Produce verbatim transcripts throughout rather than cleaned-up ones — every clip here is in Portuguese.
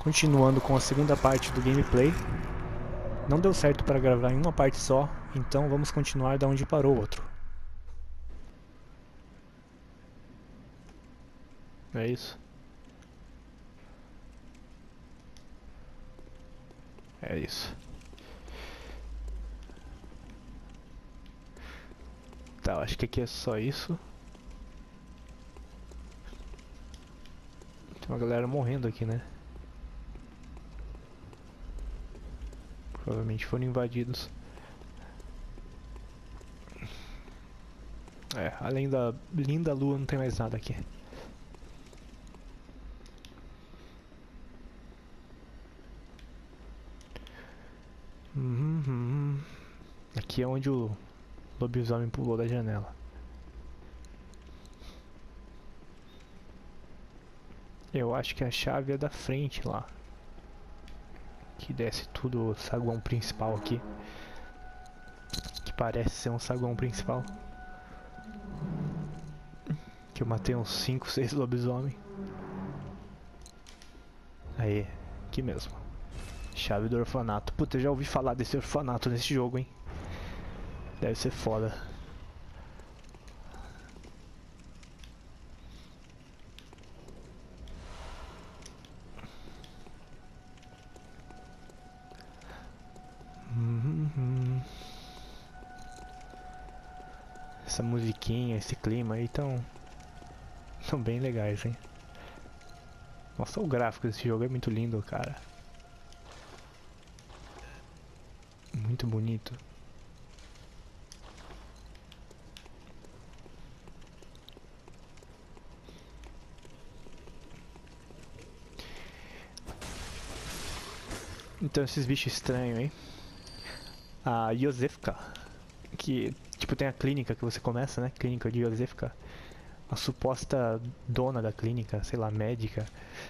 Continuando com a segunda parte do gameplay. Não deu certo para gravar em uma parte só, então vamos continuar da onde parou o outro. É isso. É isso. Tá, acho que aqui é só isso. Tem uma galera morrendo aqui, né? Provavelmente foram invadidos. É, além da linda lua não tem mais nada aqui. Uhum, uhum. Aqui é onde o lobisomem pulou da janela. Eu acho que a chave é da frente lá. Que desce tudo o saguão principal aqui. Que parece ser um saguão principal. Que eu matei uns cinco, seis lobisomem. Aí, aqui mesmo. Chave do orfanato. Puta, eu já ouvi falar desse orfanato nesse jogo, hein. Deve ser foda. Uhum. Essa musiquinha, esse clima aí tão, tão bem legais, hein. Nossa, o gráfico desse jogo é muito lindo, cara. Muito bonito. Então esses bichos estranhos, hein. A Josefka, que tipo tem a clínica que você começa, né? Clínica de Josefka. A suposta dona da clínica, sei lá, médica.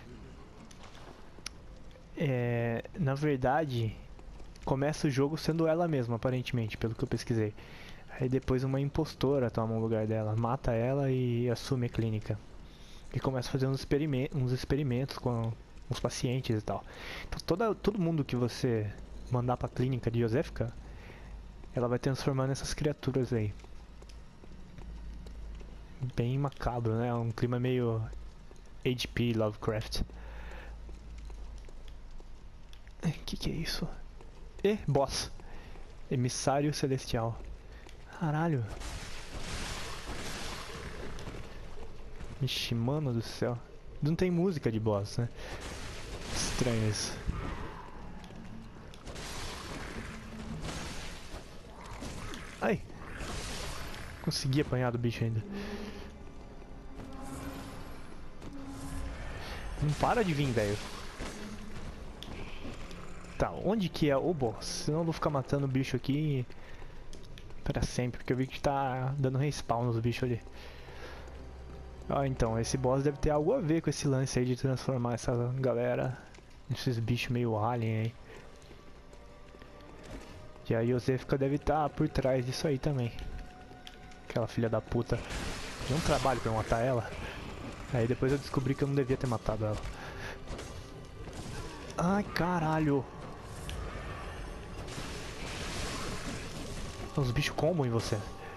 É, na verdade, começa o jogo sendo ela mesma, aparentemente, pelo que eu pesquisei. Aí depois uma impostora toma o lugar dela, mata ela e assume a clínica. E começa a fazer uns, experime uns experimentos com os pacientes e tal. Então toda, todo mundo que você mandar pra clínica de Josefka, ela vai transformando essas criaturas aí. Bem macabro, né? Um clima meio H P Lovecraft. Que que é isso? E boss. Emissário Celestial. Caralho. Ixi, mano do céu. Não tem música de boss, né? Estranho isso. Ai. Consegui apanhar do bicho ainda. Não para de vir, velho. Tá, onde que é o boss? Senão eu vou ficar matando o bicho aqui pra sempre, porque eu vi que tá dando respawn nos bichos ali. Ah, então, esse boss deve ter algo a ver com esse lance aí de transformar essa galera nesses bichos meio alien aí. E a Josefka deve estar por trás disso aí também. Aquela filha da puta. Deu um trabalho pra eu matar ela. Aí depois eu descobri que eu não devia ter matado ela. Ai, caralho. Os bichos combam em você.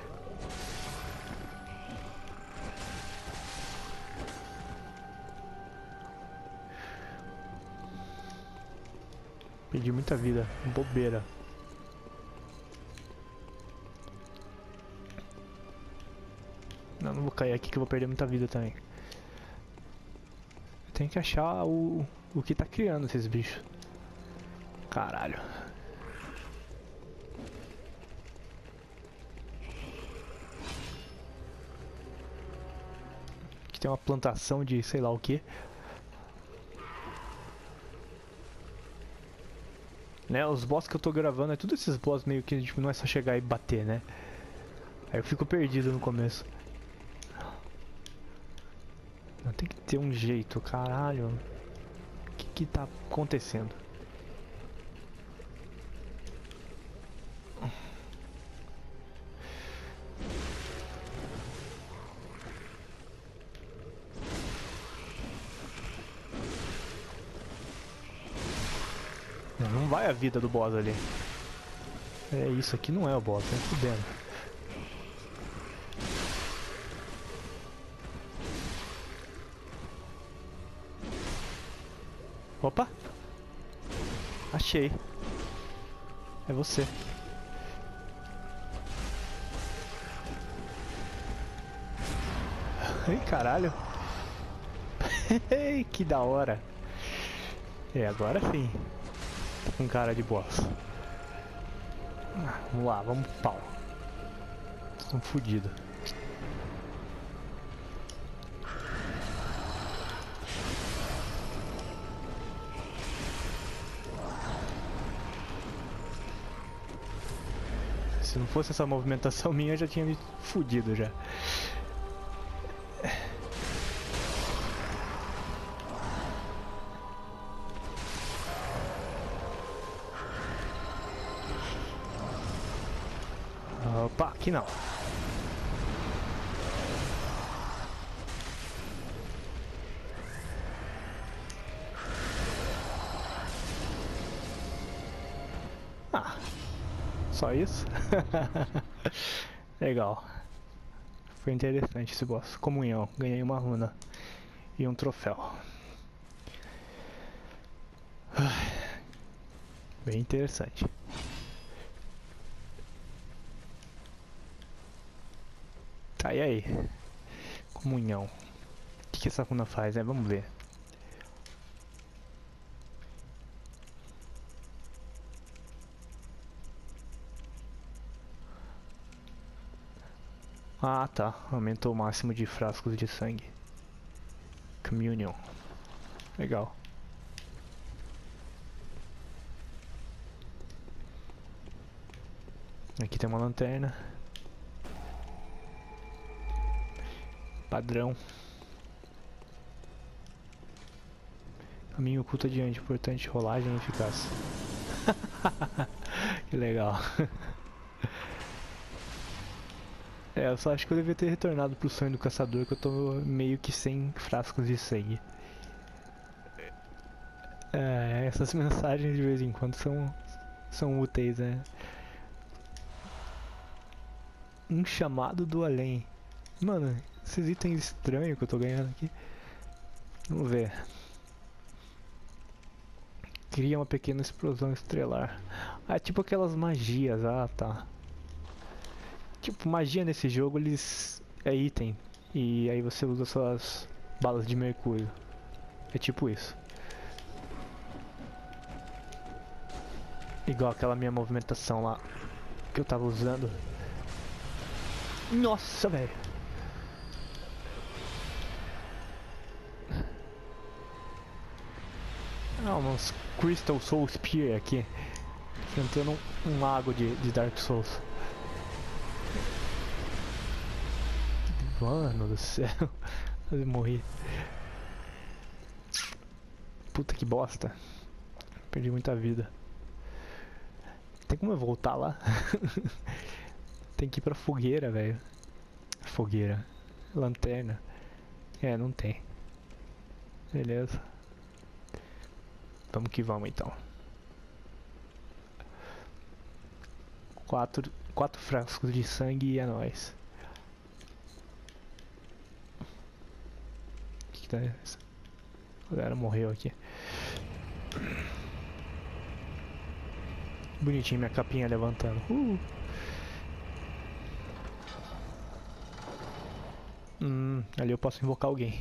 Perdi muita vida. Bobeira. Não, não vou cair aqui que eu vou perder muita vida também. Tem que achar o, o que tá criando esses bichos. Caralho. Aqui tem uma plantação de sei lá o que. Né, os boss que eu tô gravando é tudo esses boss meio que tipo, não é só chegar e bater, né? Aí eu fico perdido no começo. Tem que ter um jeito, caralho. O que que tá acontecendo? Não vai a vida do boss ali. É, isso aqui não é o boss, tá fudendo. Opa! Achei. É você. Ai, caralho. Que da hora. É, agora sim. Tá com cara de boss. Ah, vamos lá, vamos pro pau. Estamos fodidos. Se não fosse essa movimentação minha, eu já tinha me fudido já. Opa, aqui não. Ah, só isso? Legal. Foi interessante esse boss. Comunhão, ganhei uma runa e um troféu. Bem interessante. Tá, e aí? Comunhão. O que, que essa runa faz, né? Vamos ver. Ah, tá. Aumentou o máximo de frascos de sangue. Communion. Legal. Aqui tem uma lanterna. Padrão. Caminho oculto adiante, importante rolagem eficaz. Que legal. É, eu só acho que eu devia ter retornado pro sonho do caçador, que eu tô meio que sem frascos de sangue. É, essas mensagens de vez em quando são, são úteis, né? Um chamado do além. Mano, esses itens estranhos que eu tô ganhando aqui. Vamos ver. Cria uma pequena explosão estrelar. Ah, é tipo aquelas magias. Ah, tá. Tipo, magia nesse jogo, eles... é item. E aí você usa suas balas de mercúrio. É tipo isso. Igual aquela minha movimentação lá que eu tava usando. Nossa, velho. Ah, uns Crystal Soul Spear aqui. Enfrentando um, um lago de, de Dark Souls. Mano do céu. Quase morri. Puta que bosta. Perdi muita vida. Tem como eu voltar lá? Tem que ir pra fogueira, velho. Fogueira. Lanterna. É, não tem. Beleza. Vamos que vamos então. Quatro, quatro frascos de sangue e é nóis. O que, que tá isso? A galera morreu aqui. Bonitinho minha capinha levantando. Uh. Hum, ali eu posso invocar alguém.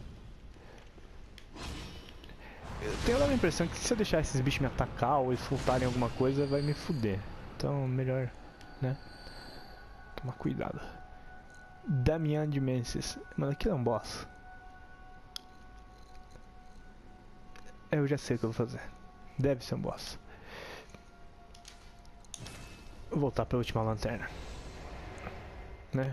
Eu tenho a impressão que se eu deixar esses bichos me atacar ou eles soltarem alguma coisa, vai me fuder. Então, melhor, né? Tomar cuidado. Damian de Menses. Mano, aquilo é um boss. Eu já sei o que eu vou fazer. Deve ser um boss. Vou voltar pra última lanterna. Né?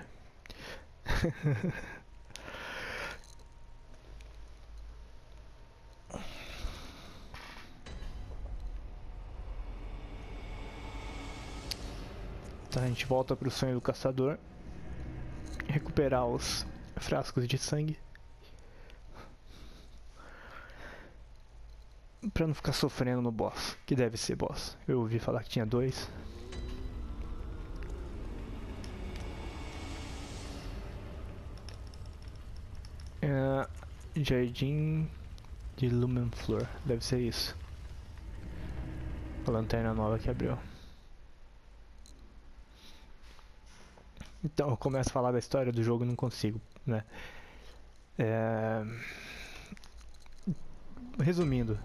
Tá, a gente volta pro sonho do caçador. Recuperar os frascos de sangue. Pra não ficar sofrendo no boss, que deve ser boss. Eu ouvi falar que tinha dois. É, Jardim de Lumenflor, deve ser isso. A lanterna nova que abriu. Então eu começo a falar da história do jogo e não consigo, né? É... Resumindo,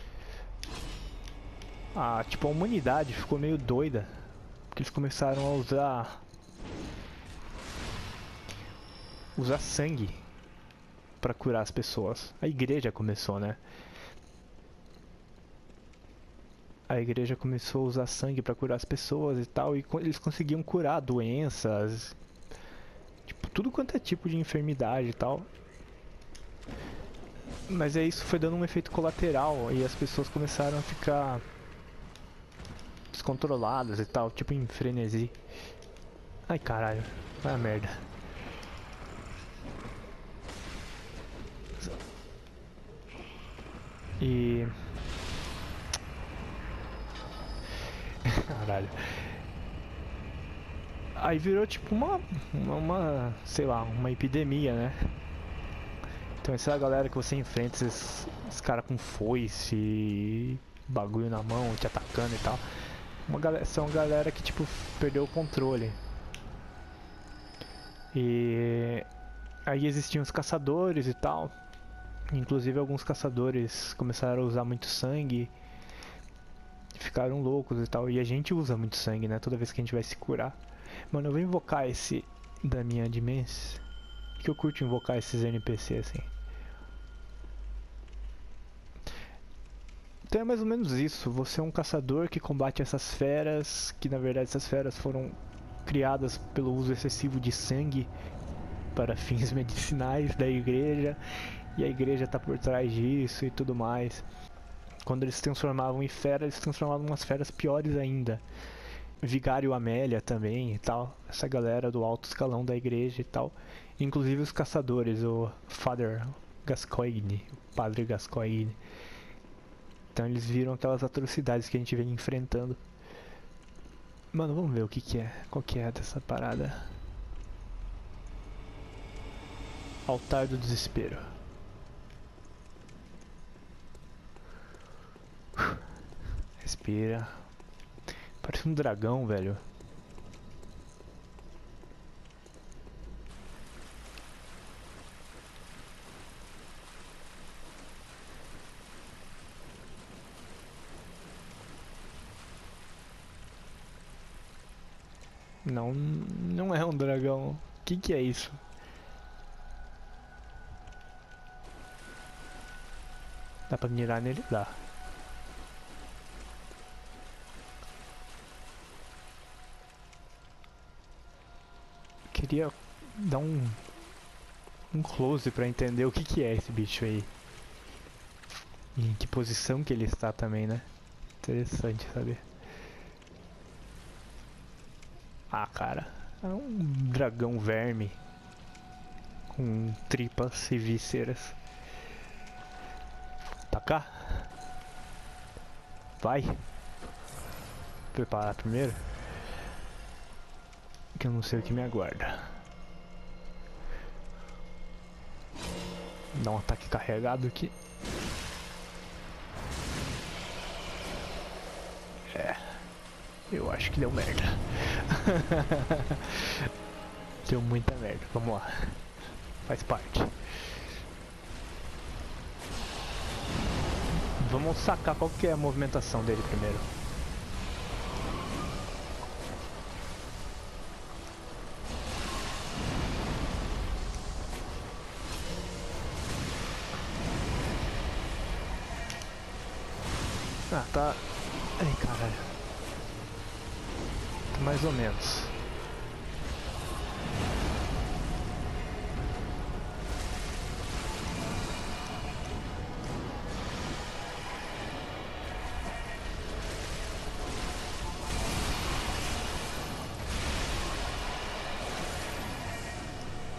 a, tipo, a humanidade ficou meio doida, porque eles começaram a usar usar sangue para curar as pessoas. A igreja começou, né? A igreja começou a usar sangue para curar as pessoas e tal, e eles conseguiam curar doenças, tipo, tudo quanto é tipo de enfermidade e tal. Mas é isso, foi dando um efeito colateral e as pessoas começaram a ficar descontroladas e tal, tipo em frenesi. Ai caralho, vai a merda. E... caralho. Aí virou tipo uma, uma, uma, sei lá, uma epidemia, né? Então essa é a galera que você enfrenta, esses, esses caras com foice e bagulho na mão, te atacando e tal. Uma galera, são galera que tipo perdeu o controle. E aí existiam os caçadores e tal. Inclusive alguns caçadores começaram a usar muito sangue. Ficaram loucos e tal. E a gente usa muito sangue, né? Toda vez que a gente vai se curar. Mano, eu vou invocar esse da minha dimensão. Que eu curto invocar esses N P C assim. Então é mais ou menos isso. Você é um caçador que combate essas feras. Que na verdade essas feras foram criadas pelo uso excessivo de sangue para fins medicinais da igreja. E a igreja tá por trás disso e tudo mais. Quando eles se transformavam em feras, eles se transformavam em umas feras piores ainda. Vigário Amélia também e tal. Essa galera do alto escalão da igreja e tal. Inclusive os caçadores, o Father Gascoigne, o Padre Gascoigne. Então eles viram aquelas atrocidades que a gente vem enfrentando. Mano, vamos ver o que que é. Qual que é dessa parada? Altar do Desespero. Respira. Parece um dragão, velho. Não, não é um dragão. O que que é isso? Dá pra mirar nele? Dá. Queria dar um, um close pra entender o que que é esse bicho aí. E em que posição que ele está também, né? Interessante saber. Ah, cara. É um dragão verme. Com tripas e vísceras. Tacar? Vai. Preparar primeiro. Que eu não sei o que me aguarda. Dá um ataque carregado aqui. É. Eu acho que deu merda. Deu muita merda. Vamos lá. Faz parte. Vamos sacar qual que é a movimentação dele primeiro. Ah, tá... Ai, caralho. Tá mais ou menos.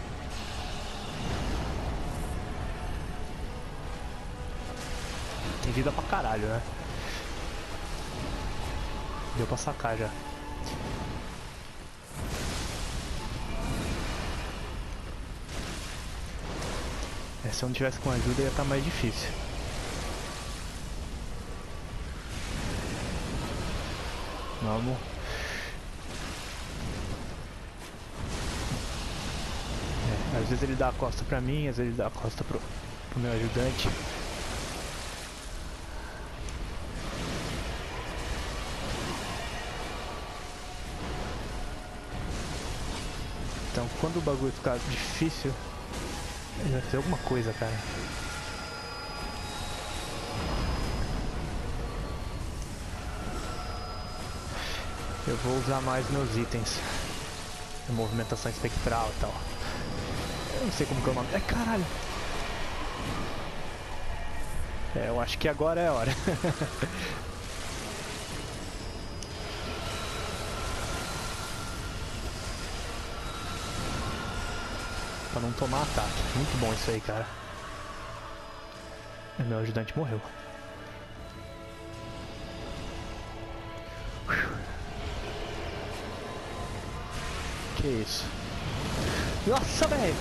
Tem vida pra caralho, né? Deu pra sacar já. É, se eu não tivesse com ajuda ia estar mais difícil. Vamos. É, às vezes ele dá a costa pra mim, às vezes ele dá a costa pro, pro meu ajudante. Então quando o bagulho ficar difícil, ele vai fazer alguma coisa, cara. Eu vou usar mais meus itens. Movimentação espectral e tal. Eu não sei como que é o nome. É, caralho! É, eu acho que agora é a hora. Pra não tomar ataque. Muito bom isso aí, cara. Meu ajudante morreu. Que isso? Nossa, velho!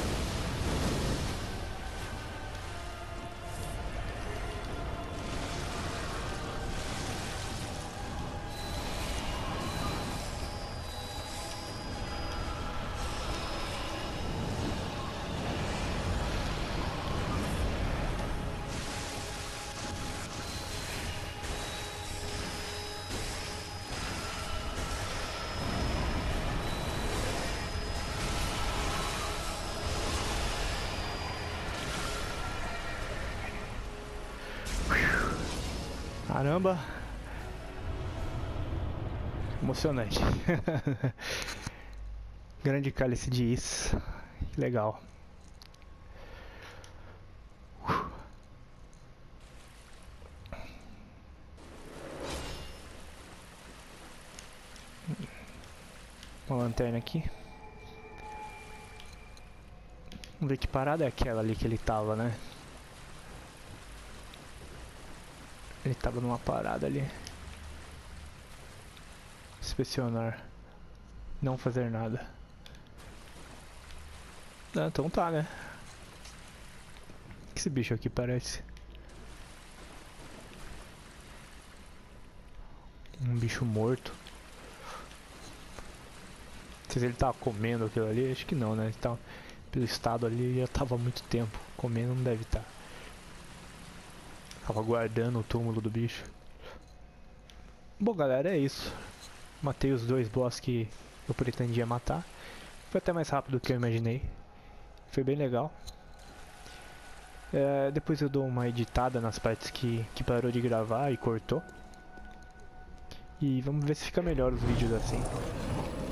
Caramba! Emocionante. Grande cálice de is. Que legal. Uma lanterna aqui. Vamos ver que parada é aquela ali que ele tava, né? Ele tava numa parada ali. Inspecionar. Não fazer nada. Ah, então tá, né? O que esse bicho aqui parece? Um bicho morto. Não sei se ele tava comendo aquilo ali. Acho que não, né? Ele tava, pelo estado ali, já tava há muito tempo. Comendo não deve estar. Tava guardando o túmulo do bicho. Bom, galera, é isso. Matei os dois boss que eu pretendia matar. Foi até mais rápido do que eu imaginei. Foi bem legal. É, depois eu dou uma editada nas partes que, que parou de gravar e cortou. E vamos ver se fica melhor os vídeos assim.